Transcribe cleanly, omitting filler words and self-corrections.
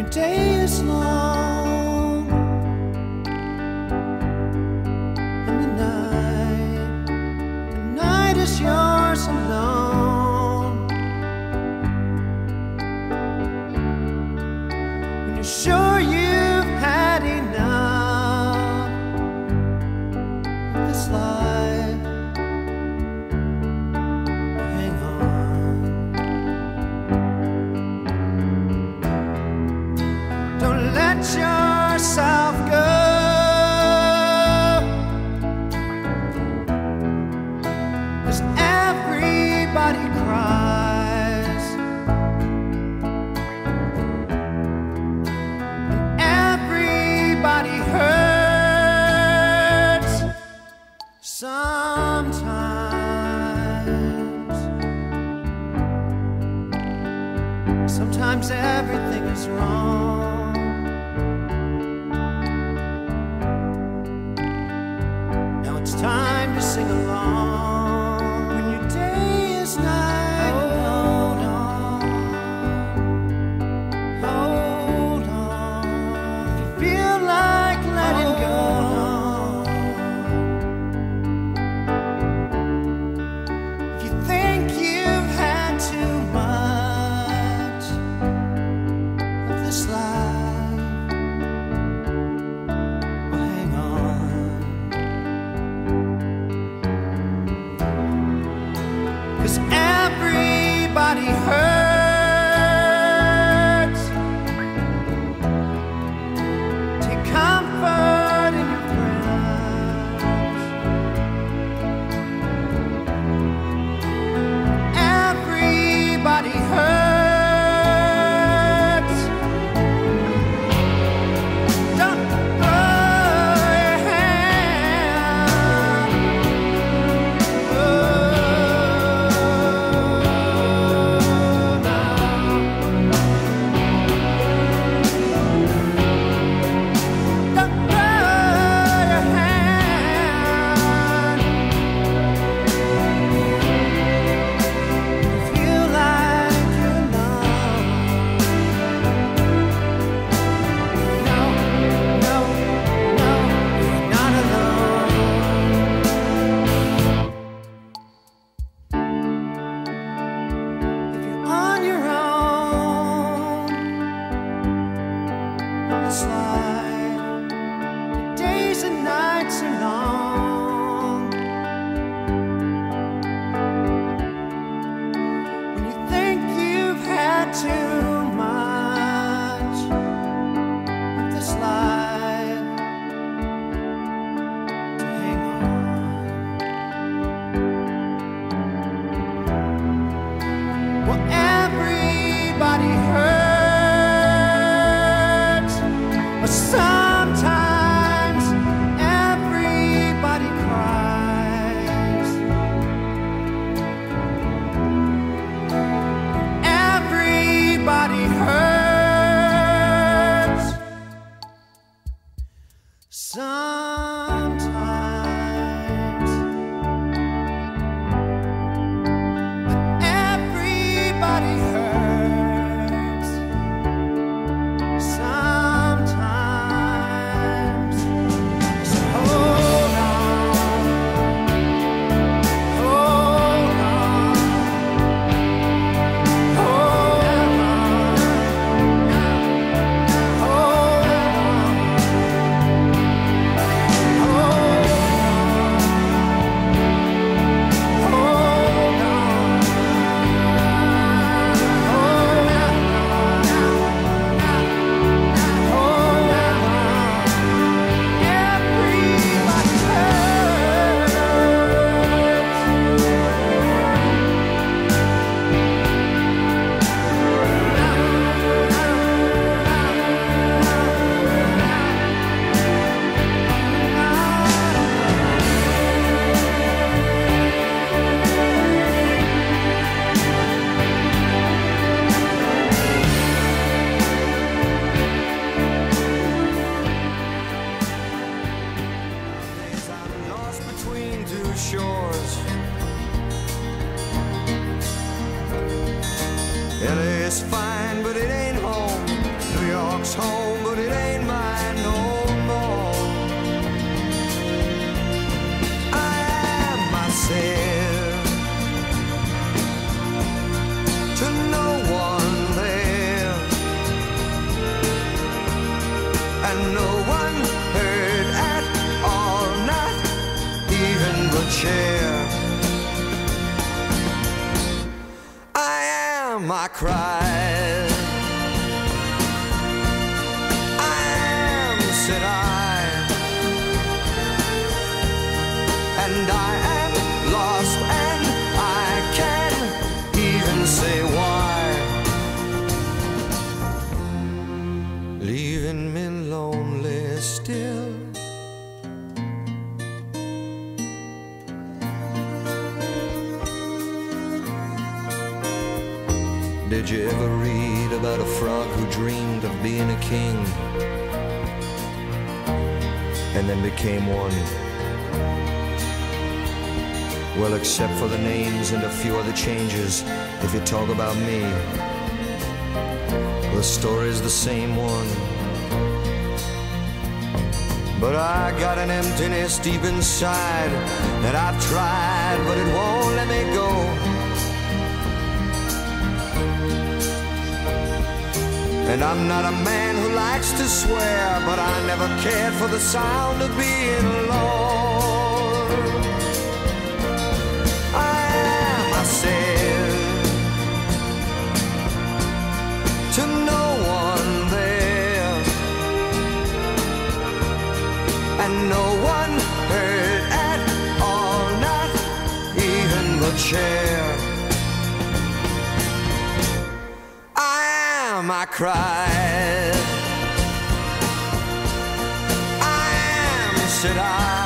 day is long and the night is yours alone. When you're sure you've had enough of this life, hang on. Don't let yourself go, 'cause everybody cries and everybody hurts sometimes. Sometimes everything is wrong. Now it's time to sing along. When your day is night, hold on, hold on. If you feel like letting go, if you think you've had too much of this life, well, hang on. 'Cause everybody hurts. Take comfort in your friends. Everybody hurts. Don't throw your hand. Oh, no. Don't throw your hand. You feel like you're alone. No, no, no, you're not alone. If you're on your own on this life, your days and nights are long. When you think you've had too much of this life, to hang on. Well, everybody hurts, but sometimes everybody cries. Everybody hurts sometimes. Everybody hurts sometimes. So hold on, hold on, hold on, hold LA is fine, but it ain't home. New York cried. I am, said I, and I am lost, and I can't even say why. Leaving me lonely still. Did you ever read about a frog who dreamed of being a king and then became one? Well, except for the names and a few other changes, if you talk about me, the story's the same one. But I got an emptiness deep inside that I've tried, but it won't let me go. And I'm not a man who likes to swear, but I never cared for the sound of being alone. I am, I said, to no one there, and no one heard at all, not even the chair. I cried. I am, said I.